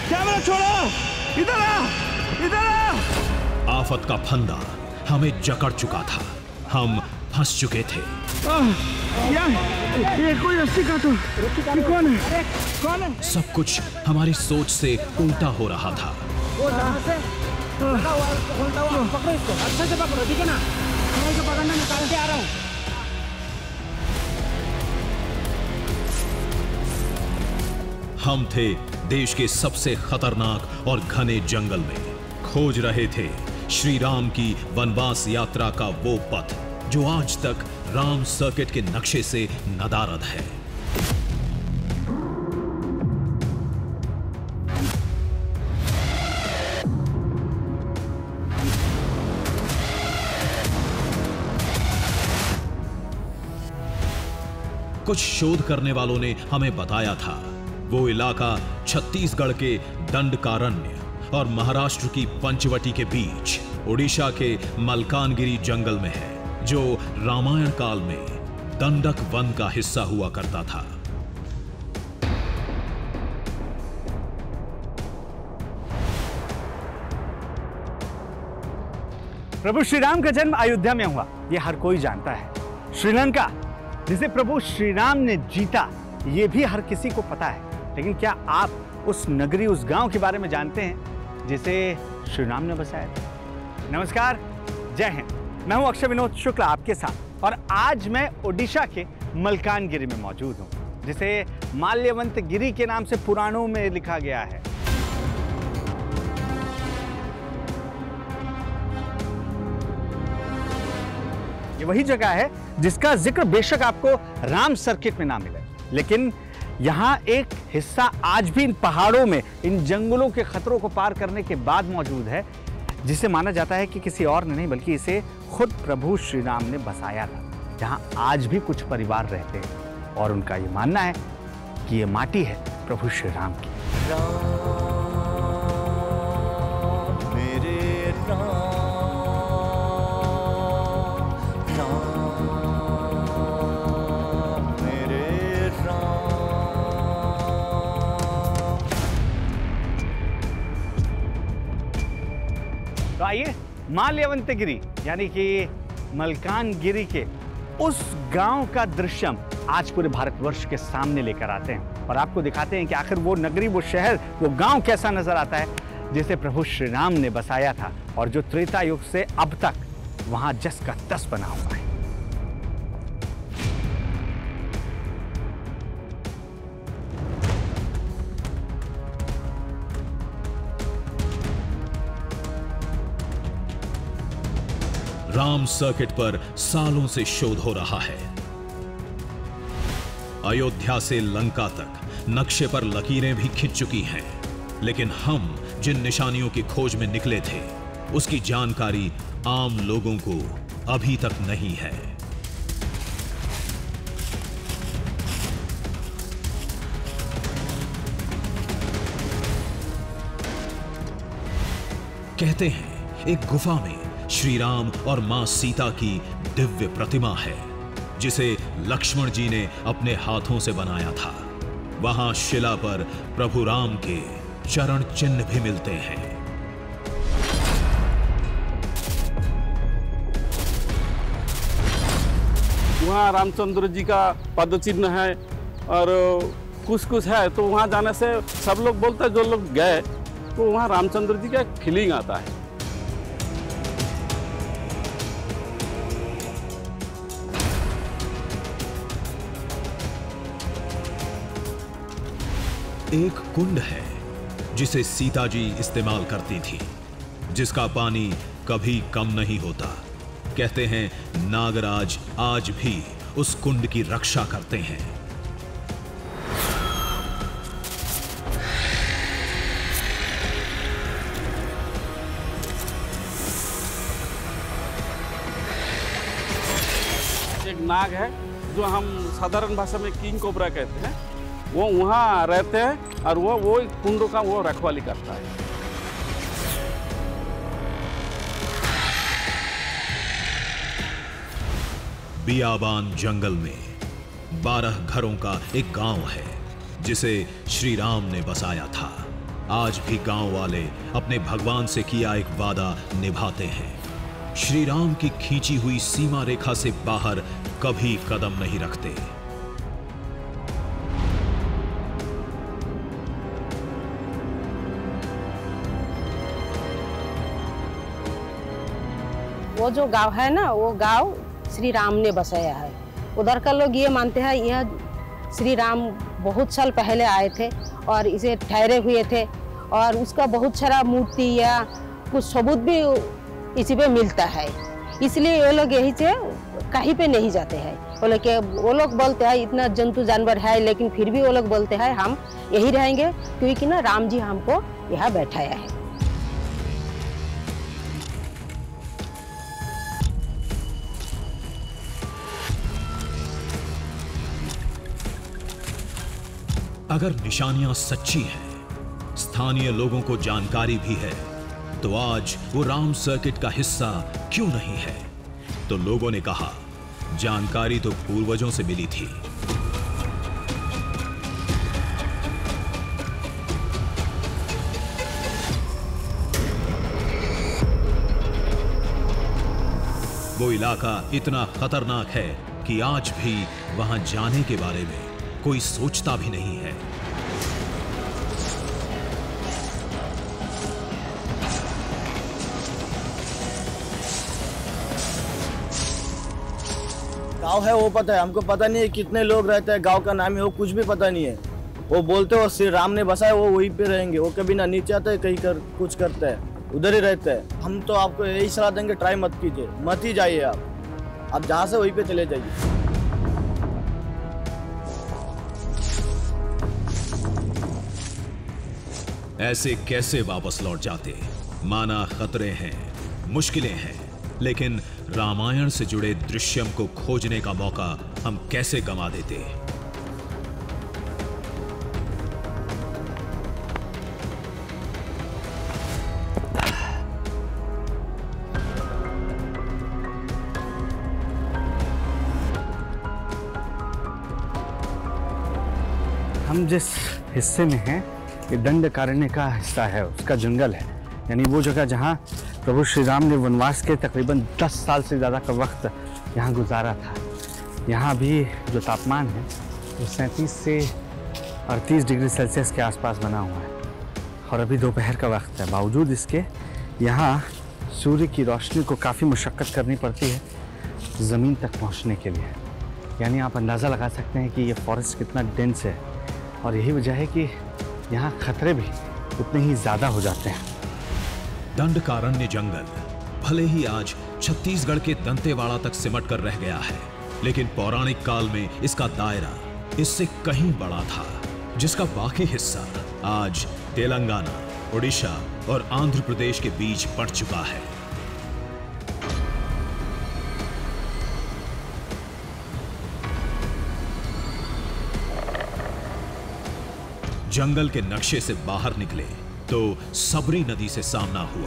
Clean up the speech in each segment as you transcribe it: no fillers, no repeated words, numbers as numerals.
Camera छोड़ो, इधर आ, इधर आ। आफत का फंदा हमें जकड़ चुका था, हम फंस चुके थे। ये कोई रस्सी का तो ये कौन है? कौन है? सब कुछ हमारी सोच से उल्टा हो रहा था। पकड़ो इसको, अच्छे से पकड़ो, ठीक है ना? मैं इसको पकड़ना निकाल के आ रहा हूँ। हम थे देश के सबसे खतरनाक और घने जंगल में, खोज रहे थे श्री राम की वनवास यात्रा का वो पथ जो आज तक राम सर्किट के नक्शे से नदारद है। कुछ शोध करने वालों ने हमें बताया था वो इलाका छत्तीसगढ़ के दंडकारण्य और महाराष्ट्र की पंचवटी के बीच ओडिशा के मलकानगिरी जंगल में है, जो रामायण काल में दंडक वन का हिस्सा हुआ करता था। प्रभु श्री राम का जन्म अयोध्या में हुआ, यह हर कोई जानता है। श्रीलंका जिसे प्रभु श्री राम ने जीता, यह भी हर किसी को पता है। लेकिन क्या आप उस नगरी, उस गांव के बारे में जानते हैं जिसे श्री राम ने बसाया था? नमस्कार, जय हिंद। मैं हूं अक्षय विनोद शुक्ला आपके साथ, और आज मैं ओडिशा के मलकानगिरी में मौजूद हूं, जिसे माल्यवंत गिरी के नाम से पुराणों में लिखा गया है। ये वही जगह है जिसका जिक्र बेशक आपको राम सर्किट में ना मिले, लेकिन यहाँ एक हिस्सा आज भी इन पहाड़ों में, इन जंगलों के खतरों को पार करने के बाद मौजूद है, जिसे माना जाता है कि किसी और ने नहीं बल्कि इसे खुद प्रभु श्री राम ने बसाया था। जहाँ आज भी कुछ परिवार रहते हैं और उनका ये मानना है कि ये माटी है प्रभु श्री राम की। तो आइए माल्यवंतगिरी यानी कि मलकानगिरी के उस गांव का दृश्य आज पूरे भारतवर्ष के सामने लेकर आते हैं और आपको दिखाते हैं कि आखिर वो नगरी, वो शहर, वो गांव कैसा नजर आता है जिसे प्रभु श्री राम ने बसाया था और जो त्रेता युग से अब तक वहां जस का तस बना हुआ है। राम सर्किट पर सालों से शोध हो रहा है। अयोध्या से लंका तक नक्शे पर लकीरें भी खिंच चुकी हैं, लेकिन हम जिन निशानियों की खोज में निकले थे उसकी जानकारी आम लोगों को अभी तक नहीं है। कहते हैं एक गुफा में श्री राम और मां सीता की दिव्य प्रतिमा है, जिसे लक्ष्मण जी ने अपने हाथों से बनाया था। वहां शिला पर प्रभु राम के चरण चिन्ह भी मिलते हैं। वहाँ रामचंद्र जी का पद चिन्ह है और कुछ है, तो वहाँ जाने से सब लोग बोलते हैं, जो लोग गए तो वहाँ रामचंद्र जी का फीलिंग आता है। एक कुंड है जिसे सीता जी इस्तेमाल करती थी, जिसका पानी कभी कम नहीं होता। कहते हैं नागराज आज भी उस कुंड की रक्षा करते हैं। एक नाग है जो हम साधारण भाषा में किंग कोबरा कहते हैं, वो वहाँ रहते हैं और वो कुंडों का वो रखवाली करता है। बियाबान जंगल में 12 घरों का एक गांव है जिसे श्री राम ने बसाया था। आज भी गांव वाले अपने भगवान से किया एक वादा निभाते हैं। श्री राम की खींची हुई सीमा रेखा से बाहर कभी कदम नहीं रखते। वो जो गांव है ना, वो गांव श्री राम ने बसाया है। उधर का लोग ये मानते हैं यह श्री राम बहुत साल पहले आए थे और इसे ठहरे हुए थे, और उसका बहुत सारा मूर्ति या कुछ सबूत भी इसी पे मिलता है। इसलिए वो लोग यही से कहीं पे नहीं जाते हैं। वो लोग बोलते हैं इतना जंतु जानवर है, लेकिन फिर भी वो लोग बोलते हैं हम यही रहेंगे, क्योंकि ना राम जी हमको यहाँ बैठाया है। अगर निशानियां सच्ची हैं, स्थानीय लोगों को जानकारी भी है, तो आज वो राम सर्किट का हिस्सा क्यों नहीं है? तो लोगों ने कहा, जानकारी तो पूर्वजों से मिली थी। वो इलाका इतना खतरनाक है कि आज भी वहां जाने के बारे में कोई सोचता भी नहीं है। गांव है वो पता है, हमको पता नहीं है कितने लोग रहते हैं, गांव का नाम है वो कुछ भी पता नहीं है। वो बोलते हो श्री राम ने बसाया, वो वहीं पे रहेंगे। वो कभी ना नीचे आते कहीं कुछ करते हैं, उधर ही रहते हैं। हम तो आपको यही सलाह देंगे, ट्राई मत कीजिए, मत ही जाइए। आप जहाँ से वहीं पे चले जाइए। ऐसे कैसे वापस लौट जाते? माना खतरे हैं, मुश्किलें हैं, लेकिन रामायण से जुड़े दृश्यम को खोजने का मौका हम कैसे गंवा देते? हम जिस हिस्से में हैं, ये दंडकारण्य का हिस्सा है, उसका जंगल है। यानी वो जगह जहाँ प्रभु श्री राम ने वनवास के तकरीबन 10 साल से ज़्यादा का वक्त यहाँ गुजारा था। यहाँ भी जो तापमान है वो 37 से 38 डिग्री सेल्सियस के आसपास बना हुआ है, और अभी दोपहर का वक्त है। बावजूद इसके यहाँ सूर्य की रोशनी को काफ़ी मुशक्क़त करनी पड़ती है ज़मीन तक पहुँचने के लिए। यानी आप अंदाज़ा लगा सकते हैं कि ये फॉरेस्ट कितना डेंस है, और यही वजह है कि यहाँ खतरे भी उतने ही ज़्यादा हो जाते हैं। दंडकारण्य जंगल भले ही आज छत्तीसगढ़ के दंतेवाड़ा तक सिमट कर रह गया है, लेकिन पौराणिक काल में इसका दायरा इससे कहीं बड़ा था, जिसका बाकी हिस्सा आज तेलंगाना, ओडिशा और आंध्र प्रदेश के बीच बढ़ चुका है। जंगल के नक्शे से बाहर निकले तो सबरी नदी से सामना हुआ।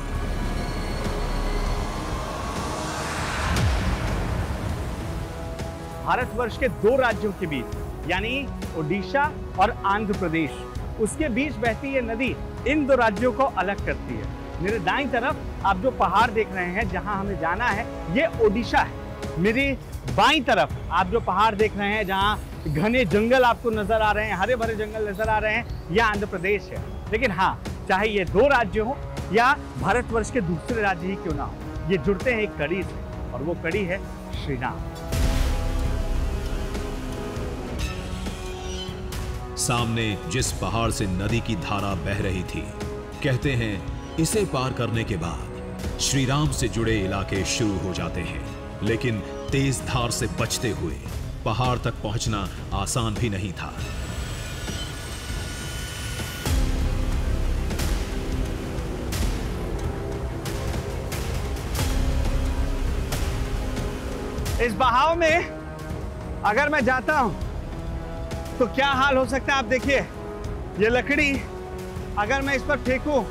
भारतवर्ष के 2 राज्यों के बीच, यानी ओडिशा और आंध्र प्रदेश, उसके बीच बहती ये नदी इन 2 राज्यों को अलग करती है। मेरे दाईं तरफ आप जो पहाड़ देख रहे हैं, जहां हमें जाना है, ये ओडिशा है। मेरी बाईं तरफ आप जो पहाड़ देख रहे हैं, जहां घने जंगल आपको नजर आ रहे हैं, हरे भरे जंगल नजर आ रहे हैं, यह आंध्र प्रदेश है। लेकिन हाँ, चाहे ये 2 राज्य हो या भारतवर्ष के दूसरे राज्य ही क्यों ना हो, ये जुड़ते हैं एक कड़ी से, और वो कड़ी है श्री राम। सामने जिस पहाड़ से नदी की धारा बह रही थी, कहते हैं इसे पार करने के बाद श्री राम से जुड़े इलाके शुरू हो जाते हैं। लेकिन तेज धार से बचते हुए पहाड़ तक पहुंचना आसान भी नहीं था। इस बहाव में अगर मैं जाता हूं तो क्या हाल हो सकता है आप देखिए। ये लकड़ी अगर मैं इस पर फेंकूं,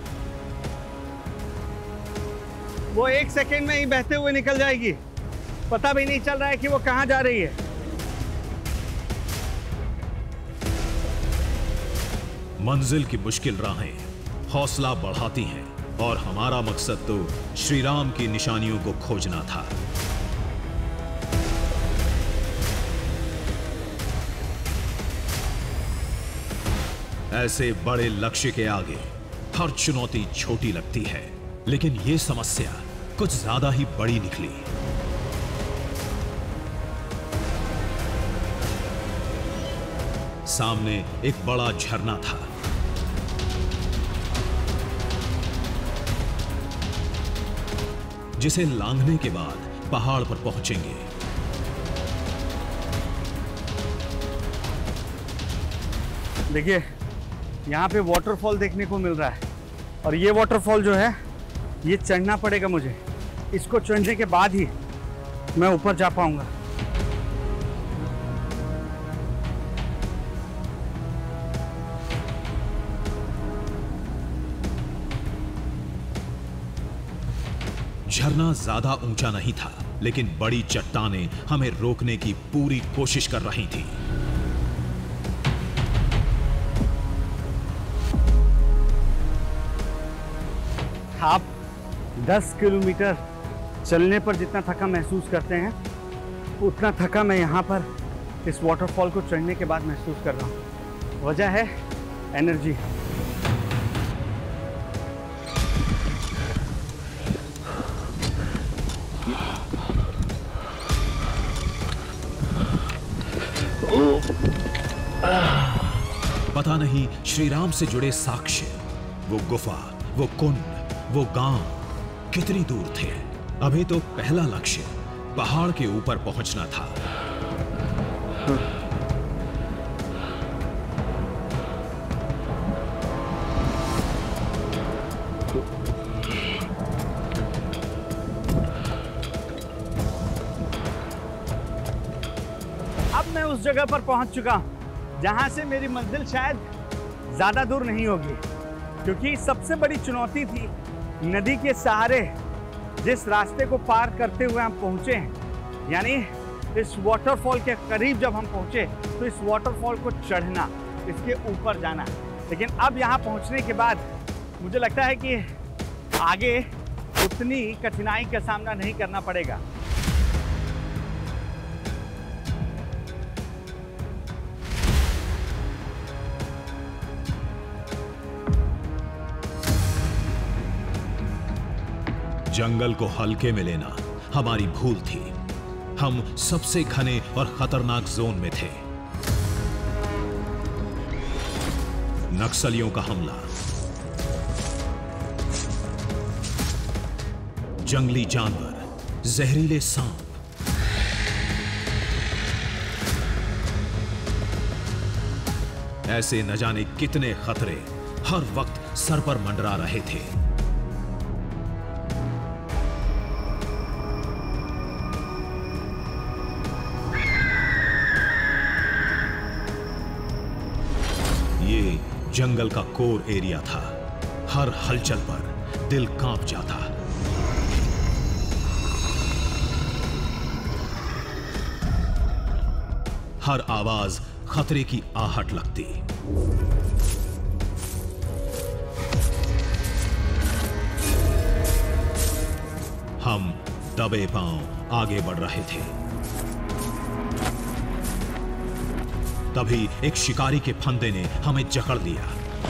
वो 1 सेकेंड में ही बहते हुए निकल जाएगी, पता भी नहीं चल रहा है कि वो कहां जा रही है। मंजिल की मुश्किल राहें हौसला बढ़ाती हैं और हमारा मकसद तो श्री राम की निशानियों को खोजना था। ऐसे बड़े लक्ष्य के आगे हर चुनौती छोटी लगती है, लेकिन यह समस्या कुछ ज्यादा ही बड़ी निकली। सामने एक बड़ा झरना था। जिसे लांघने के बाद पहाड़ पर पहुंचेंगे। देखिए, यहाँ पे वाटरफॉल देखने को मिल रहा है और ये वाटरफॉल जो है ये चढ़ना पड़ेगा मुझे। इसको चढ़ने के बाद ही मैं ऊपर जा पाऊंगा। झरना ज्यादा ऊंचा नहीं था, लेकिन बड़ी चट्टानें हमें रोकने की पूरी कोशिश कर रही थी। आप 10 किलोमीटर चलने पर जितना थका महसूस करते हैं, उतना थका मैं यहाँ पर इस वाटरफॉल को चढ़ने के बाद महसूस कर रहा हूँ। वजह है एनर्जी। पता नहीं श्री राम से जुड़े साक्ष्य, वो गुफा, वो कुंड, वो गांव कितनी दूर थे। अभी तो पहला लक्ष्य पहाड़ के ऊपर पहुंचना था। अब मैं उस जगह पर पहुंच चुका हूं जहां से मेरी मंजिल शायद ज्यादा दूर नहीं होगी, क्योंकि सबसे बड़ी चुनौती थी नदी के सहारे जिस रास्ते को पार करते हुए हम पहुंचे हैं, यानी इस वाटरफॉल के करीब जब हम पहुंचे तो इस वाटरफॉल को चढ़ना, इसके ऊपर जाना। लेकिन अब यहाँ पहुंचने के बाद मुझे लगता है कि आगे उतनी कठिनाई का सामना नहीं करना पड़ेगा। जंगल को हल्के में लेना हमारी भूल थी। हम सबसे घने और खतरनाक जोन में थे। नक्सलियों का हमला, जंगली जानवर, जहरीले सांप, ऐसे न जाने कितने खतरे हर वक्त सर पर मंडरा रहे थे। ये जंगल का कोर एरिया था। हर हलचल पर दिल कांप जाता। हर आवाज खतरे की आहट लगती। हम दबे पांव आगे बढ़ रहे थे। तभी एक शिकारी के फंदे ने हमें जकड़ लिया।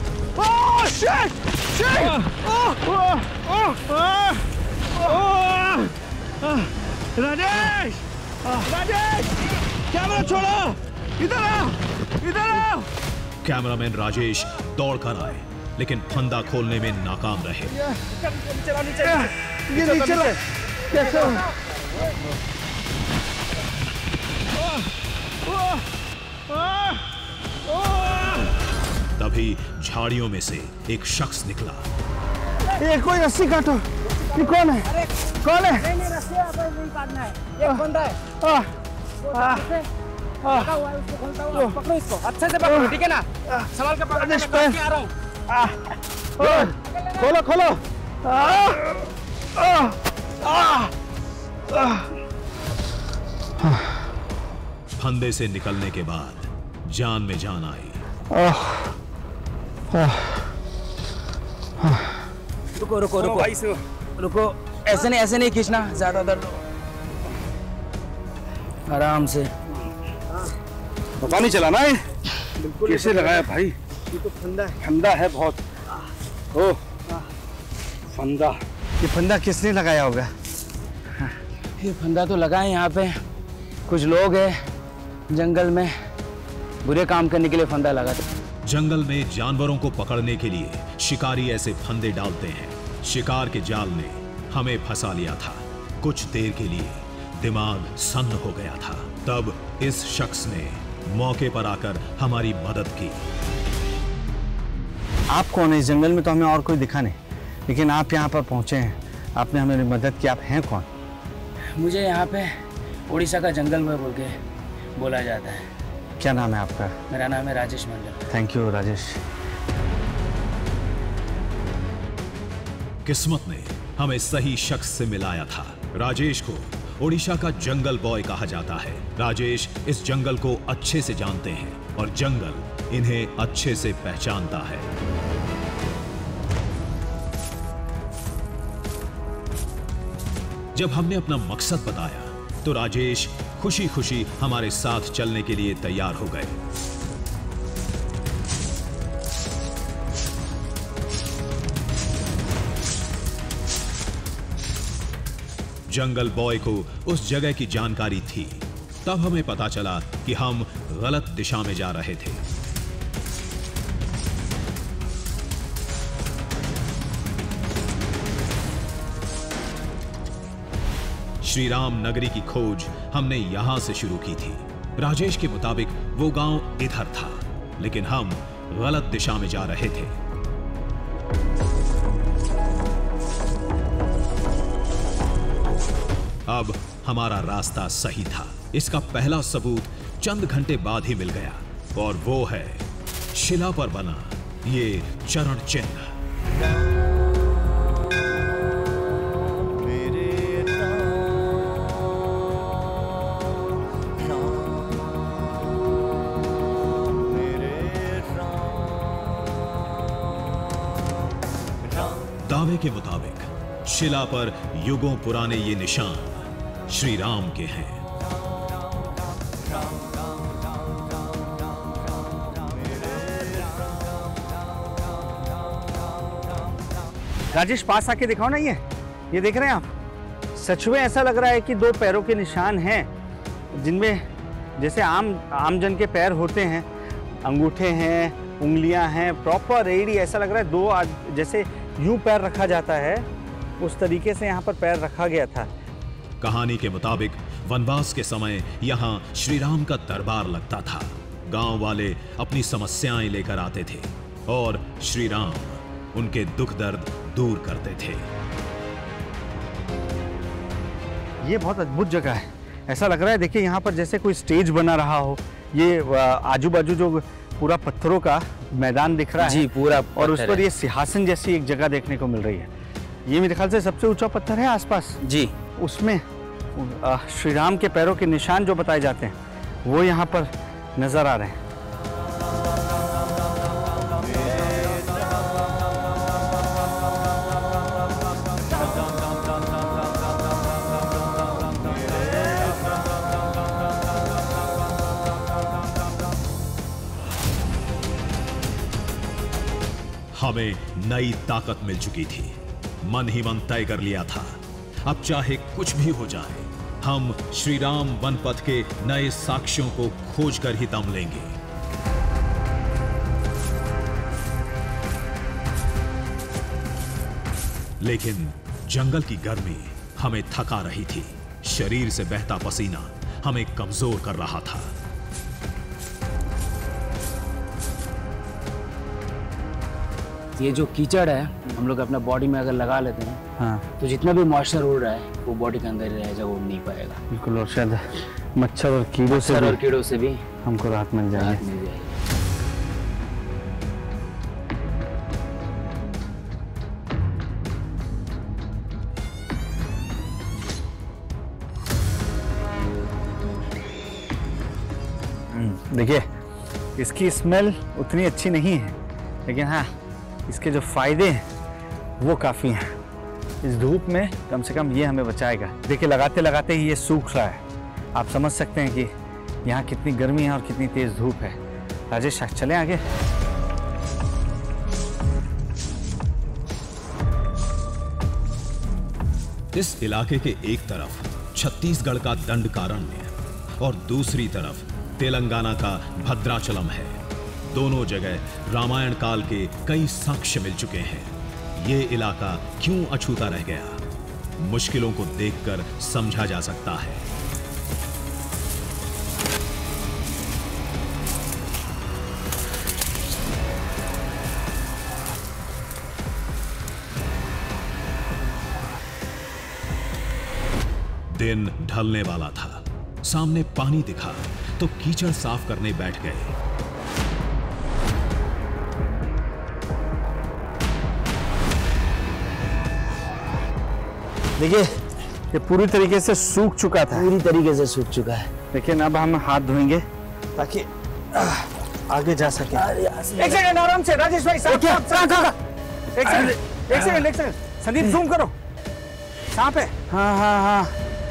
राजेश! राजेश! कैमरा छोड़ो! इधर आओ! इधर आओ! कैमरामैन राजेश दौड़कर आए, लेकिन फंदा खोलने में नाकाम रहे। तभी झाड़ियों में से एक शख्स निकला। ये कोई रस्सी काटो। ये कौन है? कौन है? नहीं, रस्सी नहीं काटना है। एक बंदा है। लगा हुआ है, उसको खोलता हुआ पकड़ो इसको। अच्छे से पकड़ो, ठीक है ना? संभाल के पकड़ो। मैं आ रहा हूँ। खोलो खोलो। फंदे से निकलने के बाद जान में जान आई। रुको रुको रुको भाई से रुको, ऐसे नहीं खींचना, ज्यादा दर्द हो, आराम से। पता नहीं चला ना ये कैसे लगाया भाई। ये तो फंदा है। फंदा है बहुत। ओ फंदा। ये फंदा किसने लगाया होगा? ये फंदा तो लगा है यहाँ पे, कुछ लोग हैं जंगल में बुरे काम करने के लिए फंदा लगाते। जंगल में जानवरों को पकड़ने के लिए शिकारी ऐसे फंदे डालते हैं। शिकार के जाल ने हमें फंसा लिया था। कुछ देर के लिए दिमाग सन्न हो गया था। तब इस शख्स ने मौके पर आकर हमारी मदद की। आप कौन है? इस जंगल में तो हमें और कोई दिखा नहीं, लेकिन आप यहाँ पर पहुँचे हैं, आपने हमारी मदद की। आप हैं कौन? मुझे यहाँ पे उड़ीसा का जंगल में बोल के बोला जाता है। क्या नाम है आपका? मेरा नाम है राजेश मंडल। Thank you Rajesh. किस्मत ने हमें सही शख्स से मिलाया था। राजेश को ओडिशा का जंगल बॉय कहा जाता है। राजेश इस जंगल को अच्छे से जानते हैं और जंगल इन्हें अच्छे से पहचानता है। जब हमने अपना मकसद बताया तो राजेश खुशी खुशी हमारे साथ चलने के लिए तैयार हो गए। जंगल बॉय को उस जगह की जानकारी थी। तब हमें पता चला कि हम गलत दिशा में जा रहे थे। श्री राम नगरी की खोज हमने यहां से शुरू की थी। राजेश के मुताबिक वो गांव इधर था, लेकिन हम गलत दिशा में जा रहे थे। अब हमारा रास्ता सही था। इसका पहला सबूत चंद घंटे बाद ही मिल गया, और वो है शिला पर बना ये चरण चिन्ह। दावे के मुताबिक शिला पर युगों पुराने ये निशान श्री राम के हैं। राजेश पास आके दिखाओ ना, ये देख रहे हैं आप? सच में ऐसा लग रहा है कि दो पैरों के निशान हैं, जिनमें जैसे आम जन के पैर होते हैं, अंगूठे हैं, उंगलियां हैं, प्रॉपर एड़ी। ऐसा लग रहा है दो जैसे यूं पैर रखा जाता है, उस तरीके से यहाँ पर पैर रखा गया था। कहानी के मुताबिक वनवास के समय यहाँ श्री राम का दरबार लगता था। गांव वाले अपनी समस्याएं लेकर आते थे और श्री राम उनके दुख दर्द दूर करते थे। ये बहुत अद्भुत जगह है। ऐसा लग रहा है, देखिए यहाँ पर जैसे कोई स्टेज बना रहा हो। ये आजू बाजू जो पूरा पत्थरों का मैदान दिख रहा है जी, पूरा, और उस पर ये सिंहासन जैसी एक जगह देखने को मिल रही है। ये मेरे ख्याल से सबसे ऊंचा पत्थर है आसपास जी। उसमें श्री राम के पैरों के निशान जो बताए जाते हैं वो यहाँ पर नजर आ रहे हैं। हमें नई ताकत मिल चुकी थी। मन ही मन तय कर लिया था, अब चाहे कुछ भी हो जाए, हम श्री राम वन पथ के नए साक्ष्यों को खोज कर ही दम लेंगे। लेकिन जंगल की गर्मी हमें थका रही थी। शरीर से बहता पसीना हमें कमजोर कर रहा था। ये जो कीचड़ है हम लोग अपना बॉडी में अगर लगा लेते हैं, हाँ, तो जितना भी मॉइस्चर उड़ रहा है वो बॉडी के अंदर ही रहेगा, वो नहीं पाएगा। बिल्कुल। और शायद मच्छर और कीड़ों से भी हमको राहत मिल जाएगी। देखिए, इसकी स्मेल उतनी अच्छी नहीं है, लेकिन हाँ, इसके जो फायदे हैं वो काफ़ी हैं। इस धूप में कम से कम ये हमें बचाएगा। देखिए लगाते लगाते ही ये सूख रहा है। आप समझ सकते हैं कि यहाँ कितनी गर्मी है और कितनी तेज़ धूप है। राजेश चलें आगे। इस इलाके के एक तरफ छत्तीसगढ़ का दंडकारण्य और दूसरी तरफ तेलंगाना का भद्राचलम है। दोनों जगह रामायण काल के कई साक्ष्य मिल चुके हैं। ये इलाका क्यों अछूता रह गया, मुश्किलों को देखकर समझा जा सकता है। दिन ढलने वाला था। सामने पानी दिखा तो कीचड़ साफ करने बैठ गए। देखिए ये पूरी तरीके से सूख चुका था। पूरी तरीके से सूख चुका है। लेकिन अब हम हाथ धोएंगे ताकि आगे जा सके। एक सेकंड आराम से राजेश भाई। एक सेकंड संदीप जूम करो। सांप है। हाँ हाँ हाँ।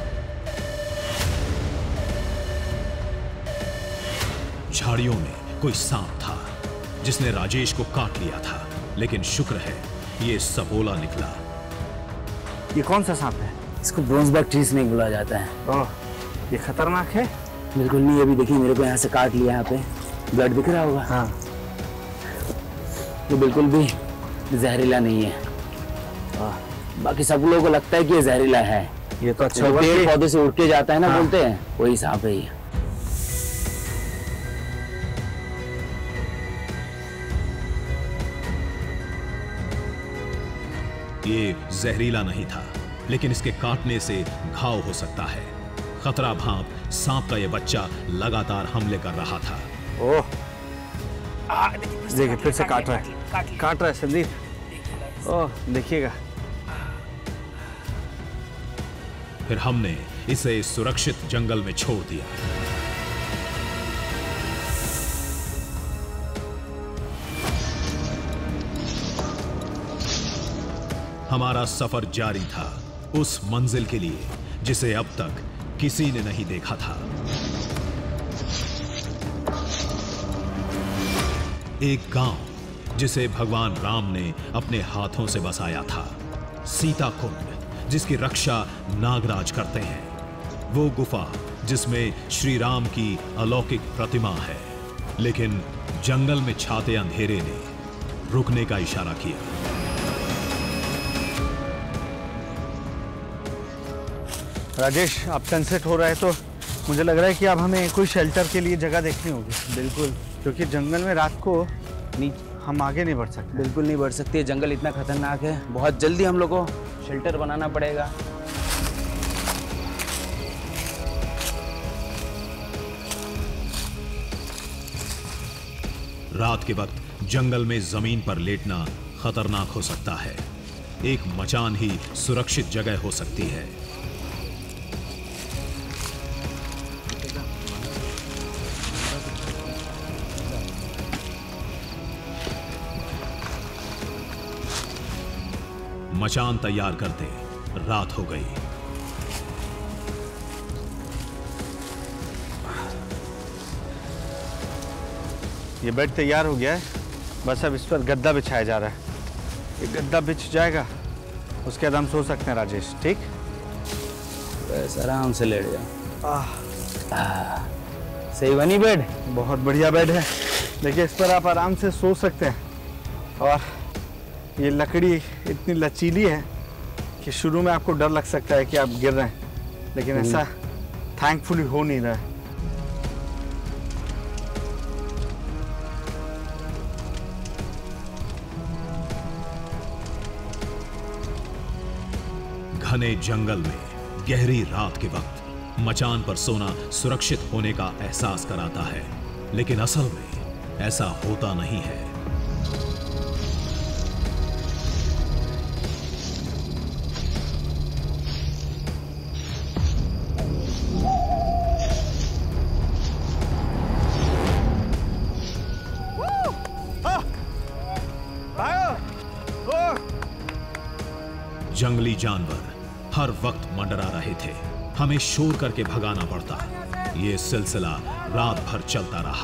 झाड़ियों में कोई सांप था जिसने राजेश को काट लिया था, लेकिन शुक्र है ये सबोला निकला। ये कौन सा सांप है? इसको ब्रोंजबर्ग ट्री स्नेक बोला जाता है। ओह, ये खतरनाक है। बिल्कुल नहीं। अभी देखिए मेरे को यहाँ से काट लिया। यहाँ पे ब्लड दिख रहा होगा। हाँ। ये बिल्कुल भी जहरीला नहीं है। बाकी सब लोगों को लगता है कि ये जहरीला है। ये तो अच्छा पेड़ पौधे से उड़ के जाता है ना। हाँ। बोलते हैं वही सांप है ये। ये जहरीला नहीं था, लेकिन इसके काटने से घाव हो सकता है। खतरा भांप सांप का ये बच्चा लगातार हमले कर रहा था। ओह, देखिए फिर से काट रहा है संदीप। ओह देखिएगा। फिर हमने इसे सुरक्षित जंगल में छोड़ दिया। हमारा सफर जारी था उस मंजिल के लिए जिसे अब तक किसी ने नहीं देखा था। एक गांव जिसे भगवान राम ने अपने हाथों से बसाया था। सीता कुंड जिसकी रक्षा नागराज करते हैं। वो गुफा जिसमें श्री राम की अलौकिक प्रतिमा है। लेकिन जंगल में छाते अंधेरे ने रुकने का इशारा किया। राजेश, अब सनसेट हो रहा है तो मुझे लग रहा है कि अब हमें कोई शेल्टर के लिए जगह देखनी होगी। बिल्कुल, क्योंकि जंगल में रात को हम आगे नहीं बढ़ सकते। बिल्कुल नहीं बढ़ सकते। जंगल इतना खतरनाक है। बहुत जल्दी हम लोग को शेल्टर बनाना पड़ेगा। रात के वक्त जंगल में जमीन पर लेटना खतरनाक हो सकता है। एक मचान ही सुरक्षित जगह हो सकती है। मचान तैयार करते रात हो गई। ये बेड तैयार हो गया है। बस अब इस पर गद्दा बिछाया जा रहा है। ये गद्दा बिछ जाएगा, उसके बाद हम सो सकते हैं राजेश। ठीक, बस आराम से लेट जाओ। सही बनी बेड? बहुत बढ़िया बेड है। देखिए इस पर आप आराम से सो सकते हैं। और ये लकड़ी इतनी लचीली है कि शुरू में आपको डर लग सकता है कि आप गिर रहे हैं, लेकिन ऐसा थैंकफुली हो नहीं रहा है। घने जंगल में गहरी रात के वक्त मचान पर सोना सुरक्षित होने का एहसास कराता है, लेकिन असल में ऐसा होता नहीं है। जंगली जानवर हर वक्त मंडरा रहे थे। हमें शोर करके भगाना पड़ता। ये सिलसिला रात भर चलता रहा।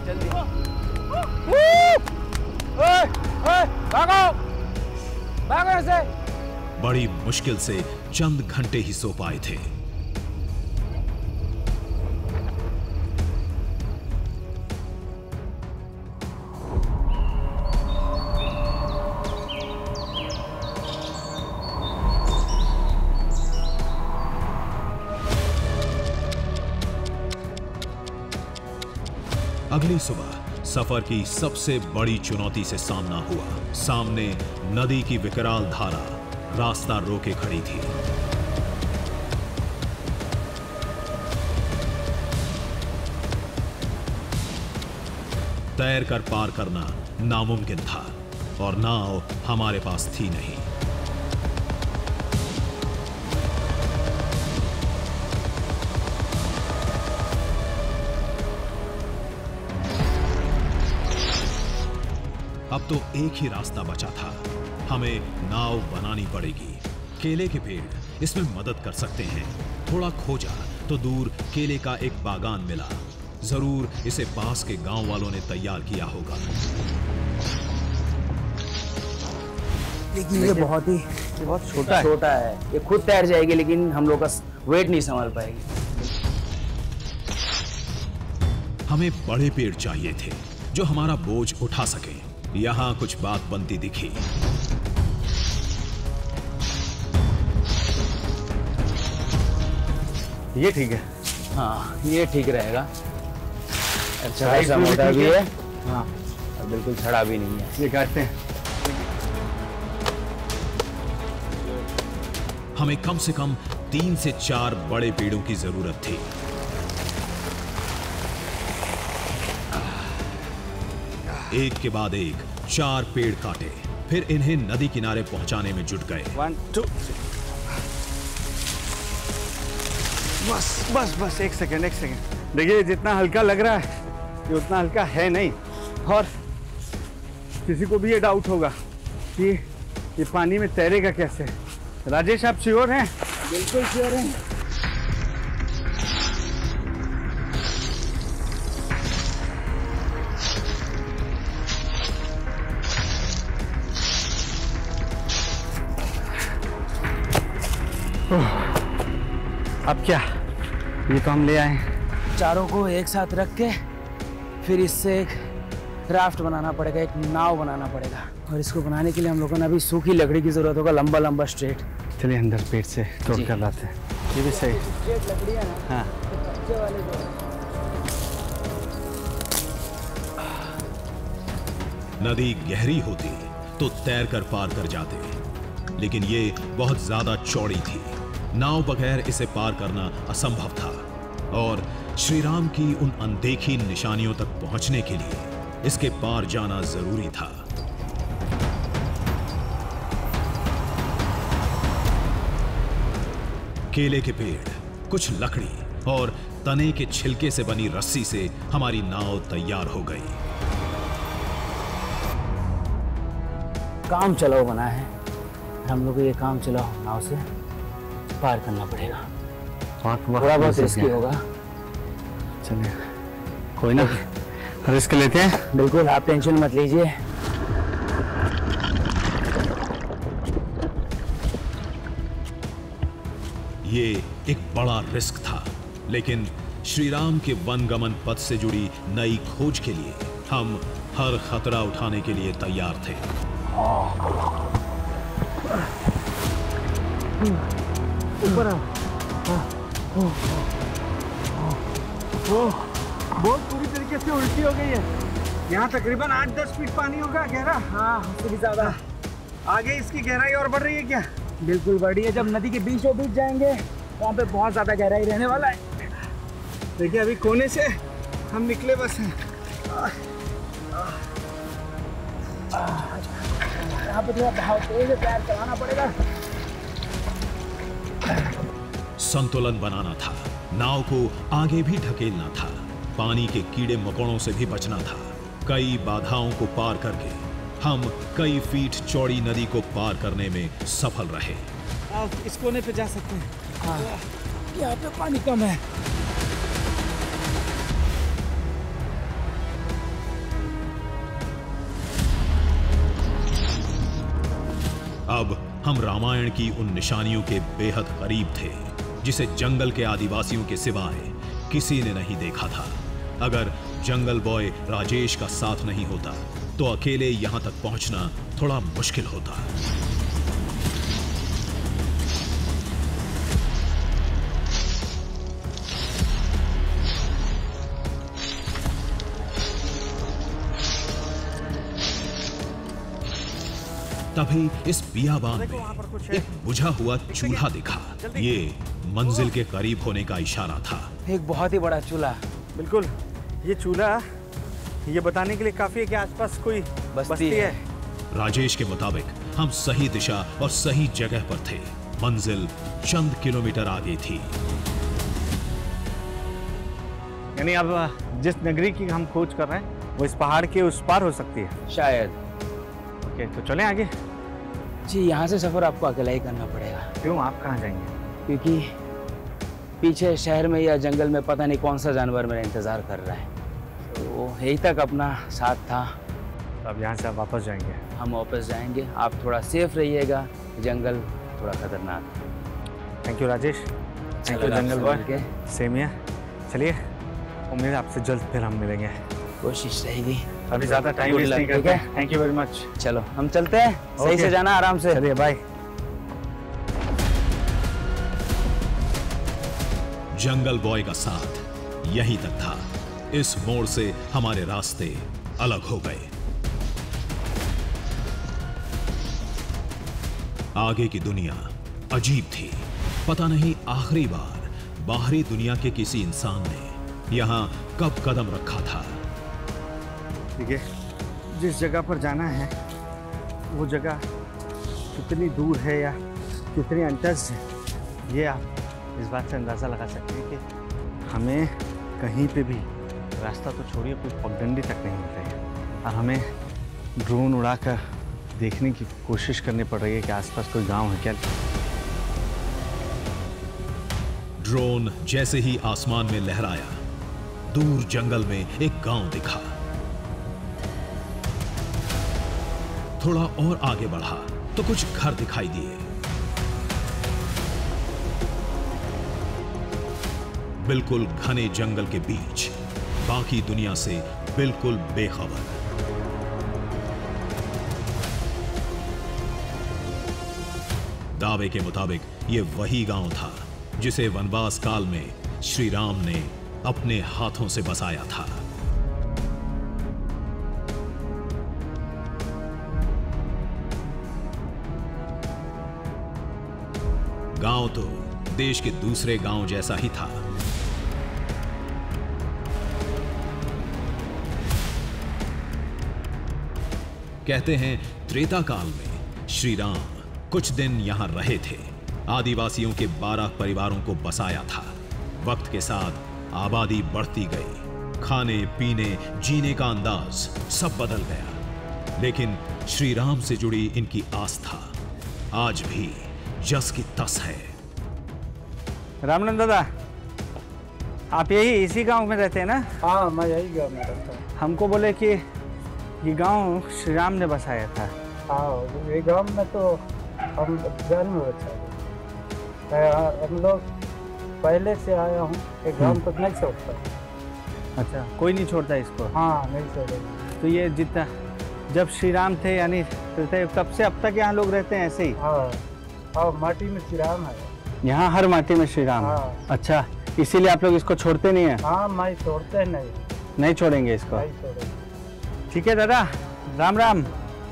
भागो भागो ऐसे। बड़ी मुश्किल से चंद घंटे ही सो पाए थे। अगली सुबह सफर की सबसे बड़ी चुनौती से सामना हुआ। सामने नदी की विकराल धारा रास्ता रोके खड़ी थी। तैर कर पार करना नामुमकिन था और नाव हमारे पास थी नहीं। अब तो एक ही रास्ता बचा था। हमें नाव बनानी पड़ेगी। केले के पेड़ इसमें मदद कर सकते हैं। थोड़ा खोजा तो दूर केले का एक बागान मिला। जरूर इसे पास के गांव वालों ने तैयार किया होगा। लेकिन ये बहुत छोटा है। ये खुद तैर जाएगी, लेकिन हम लोग का वेट नहीं संभाल पाएगी। हमें बड़े पेड़ चाहिए थे जो हमारा बोझ उठा सके। यहां कुछ बात बनती दिखी। ये ठीक है। हाँ, ये ठीक रहेगा। अच्छा सा मोटा भी है। हाँ, और बिल्कुल छड़ा भी नहीं है। ये काटते हैं। हमें कम से कम 3 से 4 बड़े पेड़ों की जरूरत थी। एक के बाद एक 4 पेड़ काटे, फिर इन्हें नदी किनारे पहुंचाने में जुट गए। 1 2 बस एक सेकेंड। देखिए, जितना हल्का लग रहा है ये उतना हल्का है नहीं। और किसी को भी ये डाउट होगा कि ये पानी में तैरेगा कैसे। राजेश, आप श्योर हैं? बिल्कुल श्योर हैं। अब क्या? ये तो हम ले आए। चारों को एक साथ रख के फिर इससे एक राफ्ट बनाना पड़ेगा, एक नाव बनाना पड़ेगा। और इसको बनाने के लिए हम लोगों ने अभी सूखी लकड़ी की जरूरत होगा, लंबा स्ट्रेट। चलिए अंदर पेड़ से तोड़ कर लाते हैं। ये भी सही। स्ट्रेट लकड़ी है ना। हाँ। तो कच्चे वाले जो नदी गहरी होती तो तैर कर पार कर जाते, लेकिन ये बहुत ज्यादा चौड़ी थी। नाव बगैर इसे पार करना असंभव था और श्रीराम की उन अनदेखी निशानियों तक पहुंचने के लिए इसके पार जाना जरूरी था। केले के पेड़, कुछ लकड़ी और तने के छिलके से बनी रस्सी से हमारी नाव तैयार हो गई। काम चलाओ बना है। हम लोग को ये काम चलाओ नाव से पार करना पड़ेगा। थोड़ा बहुत रिस्की होगा। चलिए, कोई ना, रिस्क लेते हैं। बिल्कुल, आप टेंशन मत लीजिए। ये एक बड़ा रिस्क था, लेकिन श्रीराम के वनगमन पथ से जुड़ी नई खोज के लिए हम हर खतरा उठाने के लिए तैयार थे। ऊपर बोट पूरी तरीके से उल्टी हो गई है। यहाँ तकरीबन 8-10 फीट पानी होगा गहरा। हाँ, उससे भी ज्यादा। आगे इसकी गहराई और बढ़ रही है क्या? बिल्कुल बढ़ी है। जब नदी के बीचों बीच जाएंगे वहाँ पे बहुत ज्यादा गहराई रहने वाला है। देखिए, अभी कोने से हम निकले बस हैं। यहाँ पे थोड़ा बहाव तेज है, पैर चलाना पड़ेगा। संतुलन बनाना था, नाव को आगे भी ढकेलना था, पानी के कीड़े मकोड़ों से भी बचना था। कई बाधाओं को पार करके हम कई फीट चौड़ी नदी को पार करने में सफल रहे। आप इस कोने पे जा सकते हैं। हाँ, यहाँ पे पानी कम है। अब हम रामायण की उन निशानियों के बेहद करीब थे जिसे जंगल के आदिवासियों के सिवाय किसी ने नहीं देखा था। अगर जंगल बॉय राजेश का साथ नहीं होता तो अकेले यहां तक पहुंचना थोड़ा मुश्किल होता। तभी इस बियाबान में एक बुझा हुआ चूल्हा दिखा। ये मंजिल के करीब होने का इशारा था। एक बहुत ही बड़ा चूल्हा। बिल्कुल, ये चूल्हा ये बताने के लिए काफी है कि आसपास कोई बस्ती है। राजेश के मुताबिक हम सही दिशा और सही जगह पर थे। मंजिल चंद किलोमीटर आगे थी। यानी अब जिस नगरी की हम खोज कर रहे हैं वो इस पहाड़ के उस पार हो सकती है शायद। ओके, तो चलें आगे। जी, यहाँ से सफर आपको अकेला ही करना पड़ेगा। क्यों, आप कहाँ जाएंगे? क्योंकि पीछे शहर में या जंगल में पता नहीं कौन सा जानवर मेरा इंतजार कर रहा है। तो यही तक अपना साथ था। तो अब यहाँ से आप वापस जाएंगे? हम वापस जाएंगे। आप थोड़ा सेफ रहिएगा, जंगल थोड़ा खतरनाक। Thank you Rajesh. Thank you jungle boy. Same here. चलिए, उम्मीद है आपसे जल्द फिर हम मिलेंगे। कोशिश रहेगी। अभी ज्यादा टाइम वेस्ट नहीं करते। Thank you very much. चलो हम चलते हैं। सही से जाना, आराम से। चलिए, बाय। जंगल बॉय का साथ यहीं तक था। इस मोड़ से हमारे रास्ते अलग हो गए। आगे की दुनिया अजीब थी। पता नहीं आखिरी बार बाहरी दुनिया के किसी इंसान ने यहां कब कदम रखा था। ठीक है, जिस जगह पर जाना है वो जगह कितनी दूर है या कितनी अनटच्ड है, ये आप इस बात से अंदाज़ा लगा सकते हैं कि हमें कहीं पे भी रास्ता तो छोड़िए, कोई पगडंडी तक नहीं मिल रही है। और हमें ड्रोन उड़ाकर देखने की कोशिश करनी पड़ रही है कि आसपास कोई गांव है क्या। ड्रोन जैसे ही आसमान में लहराया, दूर जंगल में एक गांव दिखा। थोड़ा और आगे बढ़ा तो कुछ घर दिखाई दिए। बिल्कुल घने जंगल के बीच, बाकी दुनिया से बिल्कुल बेखबर। दावे के मुताबिक ये वही गांव था जिसे वनवास काल में श्री राम ने अपने हाथों से बसाया था। गांव तो देश के दूसरे गांव जैसा ही था। कहते हैं त्रेता काल में श्री राम कुछ दिन यहां रहे थे। आदिवासियों के 12 परिवारों को बसाया था। वक्त के साथ आबादी बढ़ती गई। खाने पीने जीने का अंदाज सब बदल गया। लेकिन श्री राम से जुड़ी इनकी आस्था आज भी जस की तस है। रामनंद दादा, आप यही इसी गांव में रहते हैं ना? हाँ, मैं यही गांव में रहता हूँ। हमको बोले कि ये गांव श्री राम ने बसाया था। हाँ, ये गांव में तो हम जान में बचा। हम लोग पहले से आया हूँ, एक गांव तक नहीं छोड़ता। अच्छा, कोई नहीं छोड़ता इसको? हाँ, नहीं छोड़ेगा। तो ये जितना जब श्री राम थे यानी तब से अब तक यहाँ लोग रहते हैं ऐसे ही? हाँ, माटी में श्री राम है। यहाँ हर माटी में श्री राम? हाँ। अच्छा, इसीलिए आप लोग इसको छोड़ते नहीं है? हाँ, मैं छोड़ते नहीं छोड़ेंगे इसको? नहीं छोड़ेंगे। ठीक है दादा, राम राम।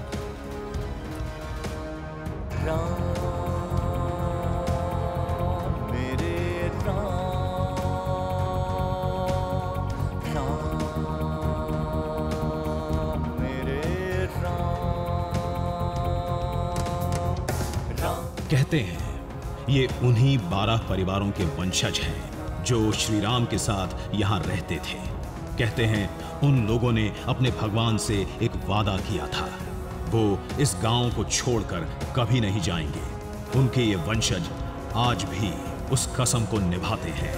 कहते हैं ये उन्हीं 12 परिवारों के वंशज हैं जो श्री राम के साथ यहां रहते थे। कहते हैं उन लोगों ने अपने भगवान से एक वादा किया था। वो इस गांव को छोड़कर कभी नहीं जाएंगे। उनके ये वंशज आज भी उस कसम को निभाते हैं।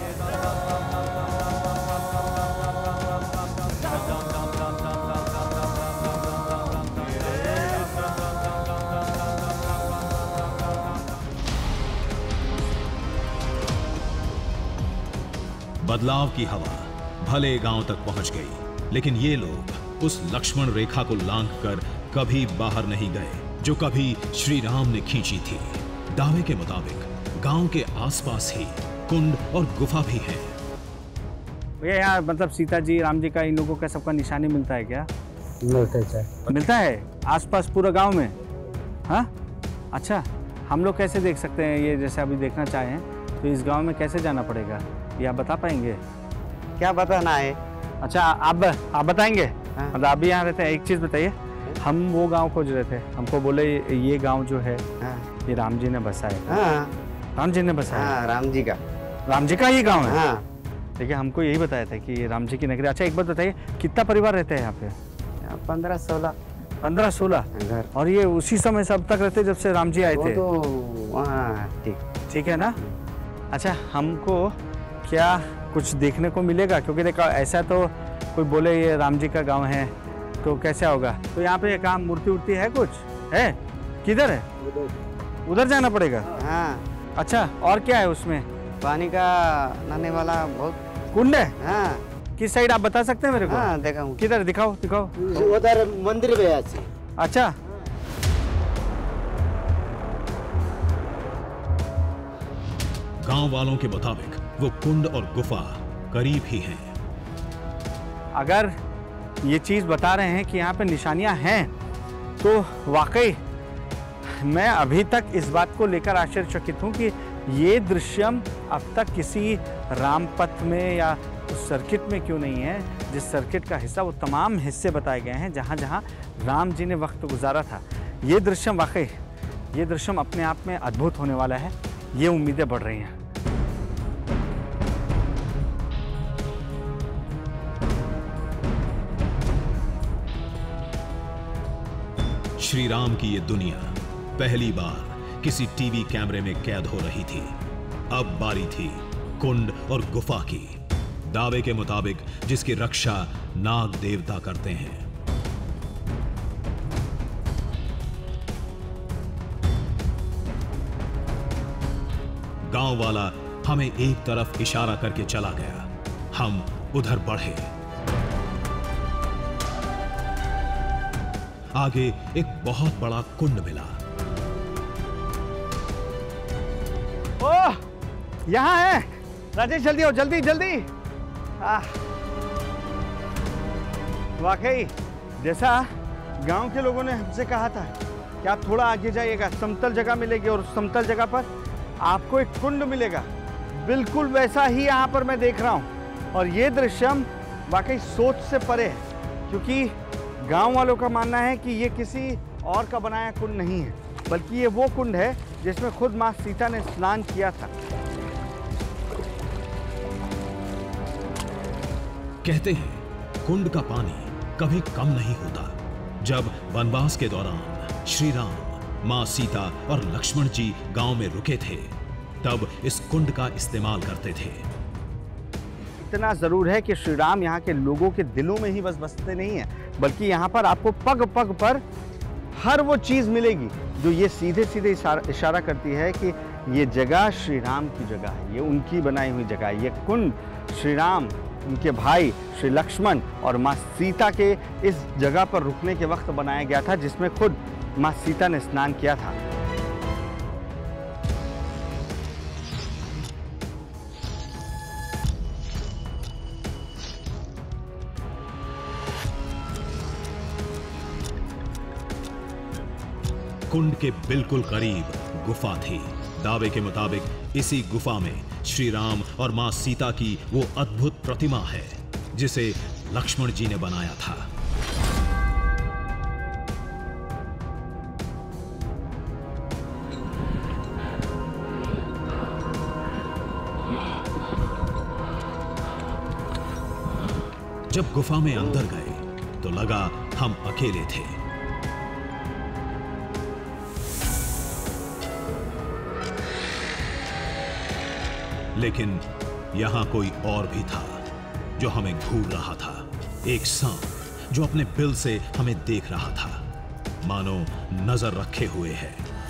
बदलाव की हवा भले गांव तक पहुंच गई, लेकिन ये लोग उस लक्ष्मण रेखा को लांघकर कभी बाहर नहीं गए जो कभी श्री राम ने खींची थी। दावे के मुताबिक गांव के आसपास ही कुंड और गुफा भी है। भैया यहाँ मतलब सीता जी, राम जी का, इन लोगों का सबका निशानी मिलता है क्या? मिलता है आसपास पूरा गांव में? हाँ, अच्छा। हम लोग कैसे देख सकते हैं ये? जैसे अभी देखना चाहें तो इस गांव में कैसे जाना पड़ेगा, ये आप बता पाएंगे? क्या बताना है? अच्छा, आप बताएंगे? हाँ। मतलब आप भी यहाँ रहते हैं। एक चीज़ बताइए, हम वो गांव खोज रहे थे, हमको बोले ये गांव जो है हाँ। ये राम जी ने बसाया। हाँ। राम जी ने बसाया? हाँ, राम जी का ये गांव है? हाँ। देखिए, हमको यही बताया था कि ये राम जी की नगरी। अच्छा, एक बात बताइए, कितना परिवार रहते हैं यहाँ पे? 15-16 घर। और ये उसी समय से अब तक रहते जब से राम जी आए थे? तो वहाँ ठीक है ना? अच्छा, हमको क्या कुछ देखने को मिलेगा? क्योंकि देखो, ऐसा तो कोई बोले ये राम जी का गांव है तो कैसे होगा? तो यहाँ पे काम मूर्ति उर्ति है, कुछ है? किधर है? उधर जाना पड़ेगा? हाँ। अच्छा, और क्या है उसमें? पानी का नहाने वाला बहुत कुंड है? हाँ। किस साइड आप बता सकते हैं मेरे को? हाँ, देखा हूँ। किधर? दिखाओ। उधर मंदिर भी है। अच्छा, गांव वालों के मुताबिक वो कुंड और गुफा करीब ही हैं। अगर ये चीज बता रहे हैं कि यहाँ पे निशानियां हैं, तो वाकई मैं अभी तक इस बात को लेकर आश्चर्यचकित हूँ कि ये दृश्यम अब तक किसी रामपथ में या उस सर्किट में क्यों नहीं है, जिस सर्किट का हिस्सा, वो तमाम हिस्से बताए गए हैं जहाँ जहाँ राम जी ने वक्त गुजारा था। ये दृश्यम वाकई, ये दृश्यम अपने आप में अद्भुत होने वाला है। ये उम्मीदें बढ़ रही हैं। श्री राम की ये दुनिया पहली बार किसी टीवी कैमरे में कैद हो रही थी। अब बारी थी कुंड और गुफा की, दावे के मुताबिक जिसकी रक्षा नाग देवता करते हैं। गांव वाला हमें एक तरफ इशारा करके चला गया, हम उधर बढ़े। आगे एक बहुत बड़ा कुंड मिला। ओह, यहाँ है। राजेश, जल्दी आओ, जल्दी। वाकई जैसा गांव के लोगों ने हमसे कहा था कि आप थोड़ा आगे जाइएगा, समतल जगह मिलेगी और उस समतल जगह पर आपको एक कुंड मिलेगा। बिल्कुल वैसा ही यहाँ पर मैं देख रहा हूँ। और ये दृश्य वाकई सोच से परे है, क्योंकि गांव वालों का मानना है कि ये किसी और का बनाया कुंड नहीं है, बल्कि ये वो कुंड है जिसमें खुद माँ सीता ने स्नान किया था। कहते हैं कुंड का पानी कभी कम नहीं होता। जब वनवास के दौरान श्री राम, मां सीता और लक्ष्मण जी गांव में रुके थे, तब इस कुंड का इस्तेमाल करते थे। इतना जरूर है कि श्री राम यहाँ के लोगों के दिलों में ही बस बसते नहीं है, बल्कि यहाँ पर आपको पग पग पर हर वो चीज मिलेगी जो ये सीधे सीधे इशारा करती है कि ये जगह श्री राम की जगह है, ये उनकी बनाई हुई जगह है। ये कुंड श्री राम, उनके भाई श्री लक्ष्मण और माँ सीता के इस जगह पर रुकने के वक्त बनाया गया था, जिसमें खुद माँ सीता ने स्नान किया था। कुंड के बिल्कुल करीब गुफा थी। दावे के मुताबिक इसी गुफा में श्री राम और मां सीता की वो अद्भुत प्रतिमा है जिसे लक्ष्मण जी ने बनाया था। जब गुफा में अंदर गए तो लगा हम अकेले थे। लेकिन यहां कोई और भी था जो हमें घूर रहा था। एक सांप जो अपने बिल से हमें देख रहा था, मानो नजर रखे हुए है।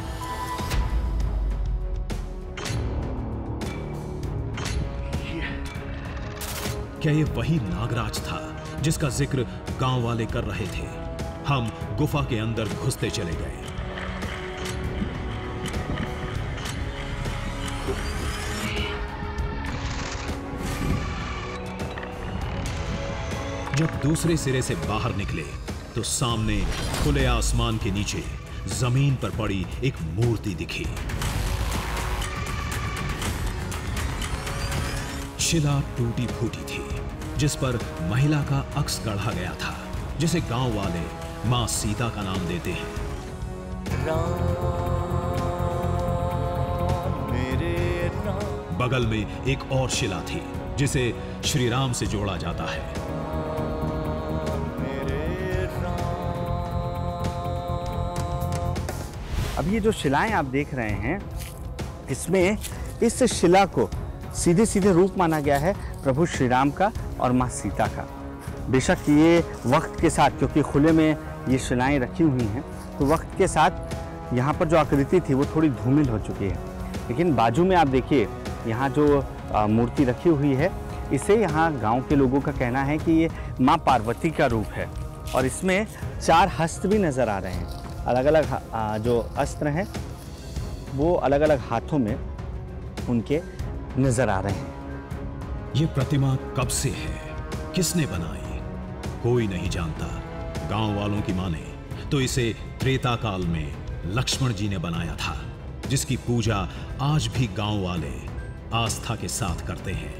क्या ये वही नागराज था जिसका जिक्र गांव वाले कर रहे थे? हम गुफा के अंदर घुसते चले गए। जब दूसरे सिरे से बाहर निकले तो सामने खुले आसमान के नीचे जमीन पर पड़ी एक मूर्ति दिखी। शिला टूटी फूटी थी जिस पर महिला का अक्स गढ़ा गया था, जिसे गांव वाले मां सीता का नाम देते हैं। बगल में एक और शिला थी जिसे श्री राम से जोड़ा जाता है। अब ये जो शिलाएं आप देख रहे हैं, इसमें इस शिला को सीधे सीधे रूप माना गया है प्रभु श्री राम का और माँ सीता का। बेशक ये वक्त के साथ, क्योंकि खुले में ये शिलाएं रखी हुई हैं, तो वक्त के साथ यहाँ पर जो आकृति थी वो थोड़ी धूमिल हो चुकी है। लेकिन बाजू में आप देखिए, यहाँ जो मूर्ति रखी हुई है, इसे यहाँ गांव के लोगों का कहना है कि ये माँ पार्वती का रूप है। और इसमें 4 हस्त भी नज़र आ रहे हैं। अलग अलग जो अस्त्र हैं वो अलग अलग हाथों में उनके नजर आ रहे हैं। ये प्रतिमा कब से है, किसने बनाई, कोई नहीं जानता। गांव वालों की माने तो इसे त्रेता काल में लक्ष्मण जी ने बनाया था, जिसकी पूजा आज भी गांव वाले आस्था के साथ करते हैं।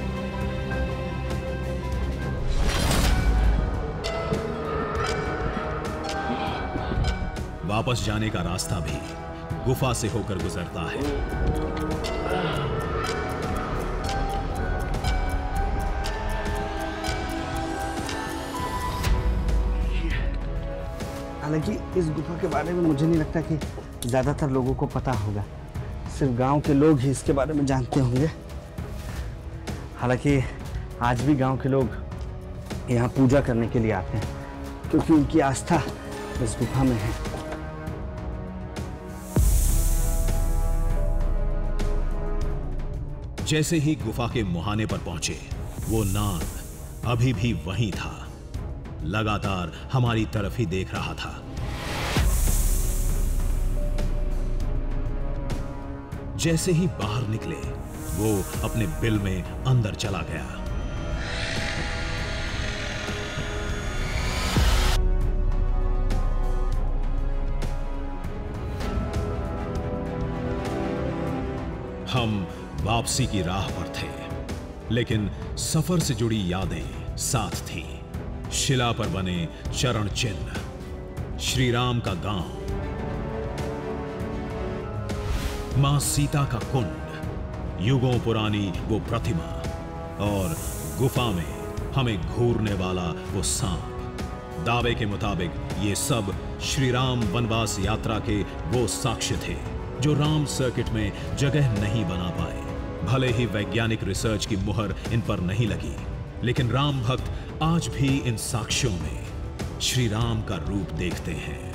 वापस जाने का रास्ता भी गुफा से होकर गुजरता है। हालांकि इस गुफा के बारे में मुझे नहीं लगता कि ज़्यादातर लोगों को पता होगा। सिर्फ गांव के लोग ही इसके बारे में जानते होंगे। हालांकि आज भी गांव के लोग यहाँ पूजा करने के लिए आते हैं, क्योंकि उनकी आस्था इस गुफा में है। जैसे ही गुफा के मुहाने पर पहुंचे, वो नाग अभी भी वहीं था, लगातार हमारी तरफ ही देख रहा था। जैसे ही बाहर निकले, वो अपने बिल में अंदर चला गया। हम वापसी की राह पर थे, लेकिन सफर से जुड़ी यादें साथ थी। शिला पर बने चरण चिन्ह, श्री राम का गांव, मां सीता का कुंड, युगों पुरानी वो प्रतिमा और गुफा में हमें घूरने वाला वो सांप। दावे के मुताबिक ये सब श्री राम वनवास यात्रा के वो साक्ष्य थे जो राम सर्किट में जगह नहीं बना पाए। भले ही वैज्ञानिक रिसर्च की मुहर इन पर नहीं लगी, लेकिन राम भक्त आज भी इन साक्ष्यों में श्री राम का रूप देखते हैं।